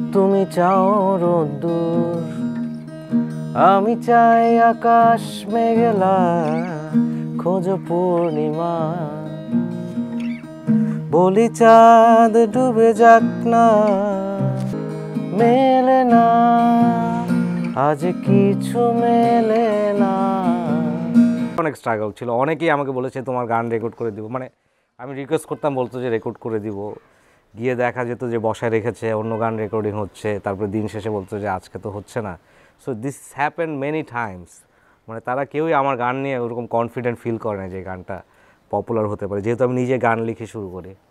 তুমি চাও রোদ্দুর, আমি চাই আকাশ মেঘলা, খোঁজো পূর্ণিমা। বলি চাঁদ ডুবে যাক না, মেলে না, আজ কিছু মেলে না। অনেক স্ট্রাগল ছিল, অনেকেই আমাকে বলেছে তোমার গান রেকর্ড করে দিব, মানে আমি রিকোয়েস্ট করতাম, বলতো যে রেকর্ড করে দিব, গিয়ে দেখা যেত যে বসায় রেখেছে, অন্য গান রেকর্ডিং হচ্ছে, তারপরে দিন শেষে বলতো যে আজকে তো হচ্ছে না। So this happen many times. মানে তারা কেউই আমার গান নিয়ে ওরকম কনফিডেন্ট ফিল করে না যে গানটা পপুলার হতে পারে, যেহেতু আমি নিজে গান লিখে শুরু করি।